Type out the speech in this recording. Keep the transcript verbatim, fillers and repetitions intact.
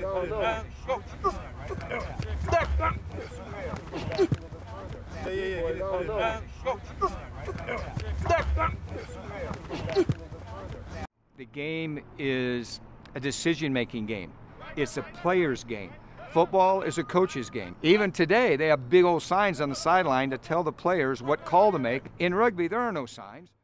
The game is a decision-making game. It's a player's game. Football is a coach's game. Even today, they have big old signs on the sideline to tell the players what call to make. In rugby, there are no signs.